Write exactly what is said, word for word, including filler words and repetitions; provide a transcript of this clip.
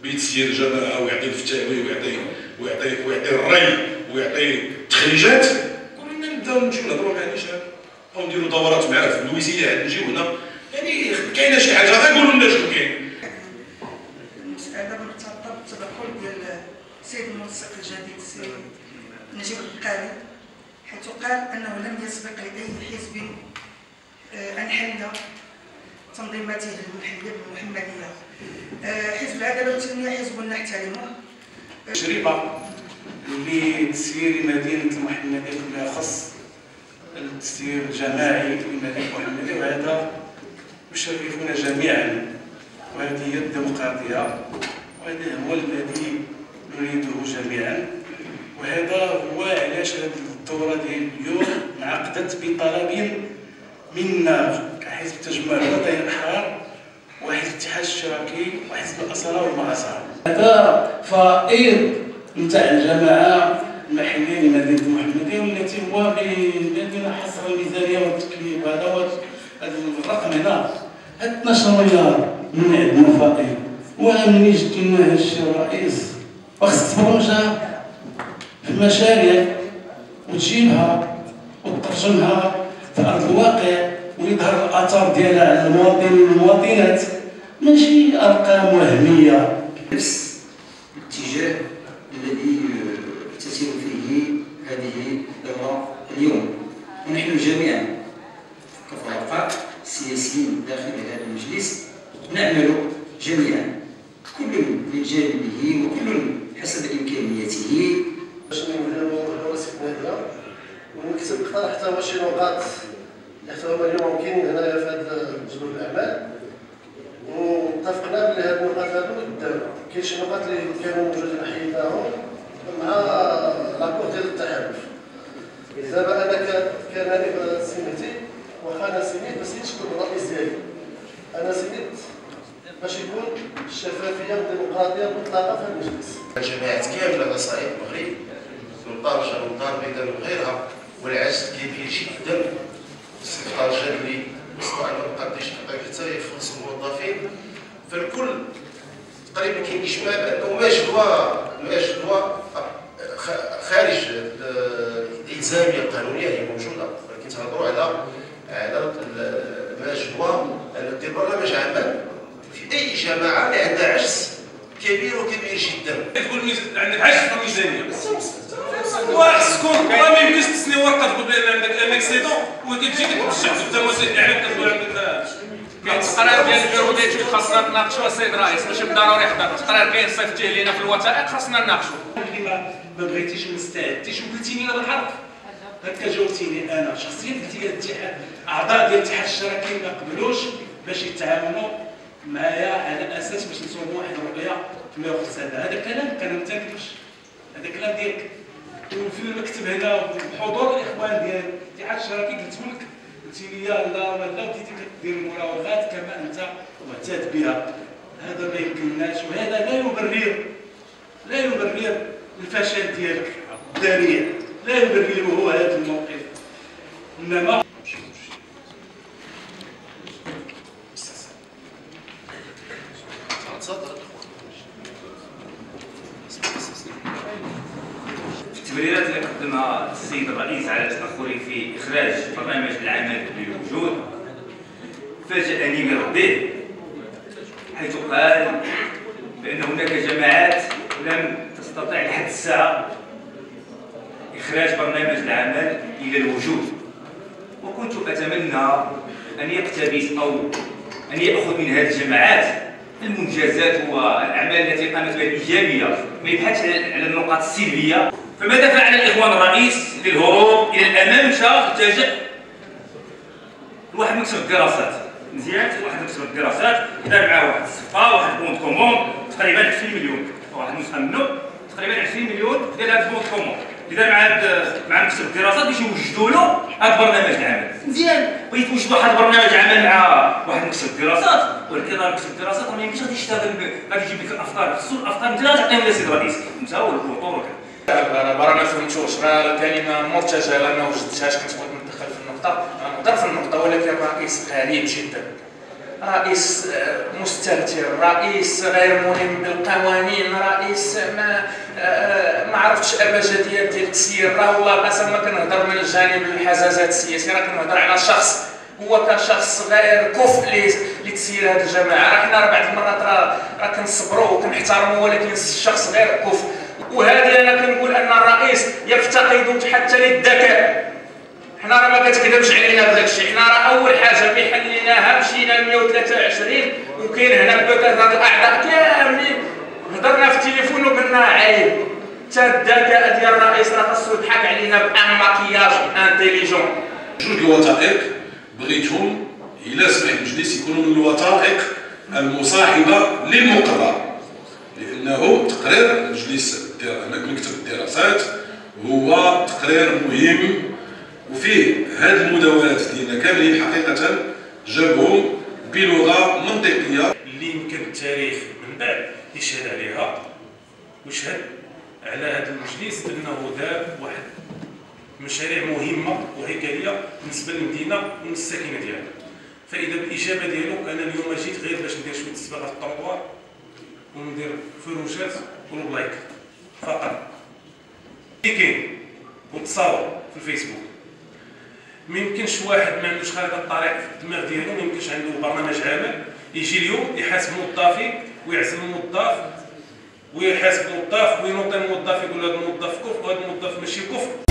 بيتسير الجماعه ويعطي الفتاوي ويعطي ويعطي ويعطي الري ويعطي تخريجات، كلنا نبداو نمشيو نهضروا مع النشاب او نديروا دورات معاه في اللويسيه عاد نجيو هنا. يعني كاينه شي حاجه غير قولوا لنا شنو كاين. المساله مرتبطه بالتدخل ديال السيد المنسق الجديد السيد نجيب القاري، حيث قال انه لم يسبق لاي حزب ان حل تنظيماته المحليه بالمحمديه. حزب العداله والتنميه حزب نحترمه. تجربه لتسيير مدينه المحمديه بما يخص التسيير الجماعي لمدينه المحمديه، وهذا يشرفنا جميعا، وهذه هي الديمقراطيه، وهذا هو الذي نريده جميعا. وهذا هو علاش هذه الدوره ديال اليوم انعقدت بطلب منا كحزب التجمع الوطني الاحرار وحزب الاتحاد الاشتراكي وحزب الاسرى والمعاصره. هذا فائض نتاع الجماعه المحليه لمدينه المحمديه، والتي هو بمدينه حصر الميزانيه والتكليف. هذا هذا الرقم هنا هاد اثناش مليار من عندنا فائض، ومنين جبت لنا هاد الشيء الرئيس وخصك تبرمجها في المشاريع وتجيبها وتترجمها في ارض الواقع ويظهر الاثار ديالها على المواطنين والمواطنات، ماشي ارقام وهميه. نفس الاتجاه الذي تسير فيه هذه الدوره اليوم، ونحن جميعا كفرقاء سياسيين داخل هذا المجلس نعمل جميعا كل من جانبه وكل حسب امكانياته باش نديروا راسنا هنا ونكتب اقترحت هو شي نقاط اللي حتى هما اليوم كاينين هنايا في هذا جدول الاعمال، واتفقنا بلي هاد النقاط هادو يداروا. كاين شي نقاط اللي كانوا موجودين حيدناهم مع لابور ديال التحالف. دابا انا كنائب سميتي واخا انا سميت بس يشكر الرئيس ديالي، انا سميت باش يكون الشفافيه والديمقراطيه مطلقه في المجلس. الجماعات كامله على صعيد المغرب من طرجه ومن طربيده وغيرها، والعجز كبير جدا. السي طرجه اللي استطاع ما مقدش يعطيك حتى خمس موظفين، فالكل تقريبا كاين اجماع بانه ما جدوى ما جدوى خارج الالزاميه القانونيه هي موجوده، ولكن تهضروا على على ما جدوى ان دير برنامج عمل في اي جماعه اللي عندها عجز كبير وكبير جدا. تقول عندك عجز في الميزانيه وخص تكون ما يمكنش تسني ورقه تقول بان عندك ان اكسيدون وكتجي كتمشي قدام وسيط عليك كتقول عندك كاين التقرير ديال البيرو ديال خاصنا نناقشوه السيد الرئيس، ماشي بالضروري يحضر التقرير كاين صيفطتيه لينا في الوثائق خاصنا نناقشوه. اللي ما بغيتيش وما استعدتيش وقلتيني انا بالحرف، هكا جاوبتيني انا شخصيا قلتي لي الاتحاد اعضاء ديال الاتحاد الاشتراكي ما قبلوش باش يتعاونوا معايا على اساس باش نصوبوا واحد الرؤيه فيما يخص هذا. هذا كلام كان ما تكذبش، هذا كلام ديالك. وفي المكتب هنا بحضور الاخوان ديال الاتحاد الاشتراكي قلت لك قلتي لي لا لا بديتي كدير المراوغات كما انت معتاد بها. هذا ما يمكنناش، وهذا لا يبرر لا يبرر الفشل ديالك الذريع، لا يبرره هذا الموقف. انما التبريرات اللي قدمها السيد الرئيس على تاخره في اخراج برنامج العمل للوجود فاجأني من ربه، حيث قال بان هناك جماعات لم تستطع لحد الساعه اخراج برنامج العمل الى الوجود، وكنت اتمنى ان يقتبس او ان ياخذ من هذه الجماعات المنجزات والاعمال التي قامت بها الايجابيه، ما يبحث على النقاط السلبيه. فماذا فعل الاخوان الرئيس للهروب الى الامام؟ مشى اتجه لواحد مكتب الدراسات، مزيان، واحد مكتب الدراسات دار معاه واحد الصفقه، واحد بونت كوموند تقريبا عشرين مليون، واحد النسخه منه تقريبا عشرين مليون ديال هذا البونت كوموند اللي دار مع مع مكتب الدراسات باش يوجدوا له هذا برنامج العمل. مزيان، بغيت توجد واحد البرنامج عمل مع واحد مكتب الدراسات، ولكن راه مكتب الدراسات ما يمكنش غادي يشتغل، غادي يجيب لك الافكار، خصو الافكار انت اللي تعطيهم للسيد الرئيس، انت والوطور وكذا. برا ما فهمتوش، راه كلمه مرتجله ما وجدتهاش، كنت بغيت ندخل في النقطه، نقدر في النقطه ولكن الرئيس غريب جدا رئيس مستهتر، رئيس غير ملم بالقوانين، رئيس ما ما عرفتش ابجديات ديال التسيير. راه والله قسم ما كنهضر من الجانب الحزازات السياسي، راه كنهضر على شخص هو كشخص غير كفء لتسيير هذه الجماعه. راه حنا بعض المرات راه راه كنصبروا وكنحترموا، ولكن الشخص غير كفء. وهذه انا كنقول ان الرئيس يفتقد حتى للذكاء. حنا راه ما كتكذبش علينا بهذا الشيء، حنا راه اول حاجه بحليناها مشينا ل مية وثلاثة وعشرين، وكاين هنا بوتيت هاد الاعضاء كاملين هضرنا في التليفون وقلنا عيب. حتى الذكاء ديال الرئيس راه خاصو يضحك علينا بان ماكياج انتيليجون. جوج الوثائق بغيتهم الى سمح المجلس يكونوا من الوثائق المصاحبه للمقرر، لانه تقرير المجلس مكتب الدراسات هو تقرير مهم وفيه هذه المدونات ديالنا كاملين حقيقه جابهم بلغه منطقيه اللي يمكن التاريخ من بعد يشهد عليها ويشهد على هذا المجلس انه دار واحد مشاريع مهمه وهيكليه بالنسبه للمدينه والساكنه ديالها. فاذا بالاجابه ديالو انا اليوم جيت غير باش ندير شويه الصباغه في الطروطوار وندير فروجات والبلايك فقط اللي كاين وتصاور في الفيسبوك. ما يمكنش واحد ما عندوش خارطه الطريق في الدماغ ديالو، ما يمكنش عنده برنامج عمل يجي اليوم يحاسب موظفي ويعزل موظف ويحاسب موظف وينوض الموظف يقول هذا الموظف كفء وهذا الموظف ماشي كفء.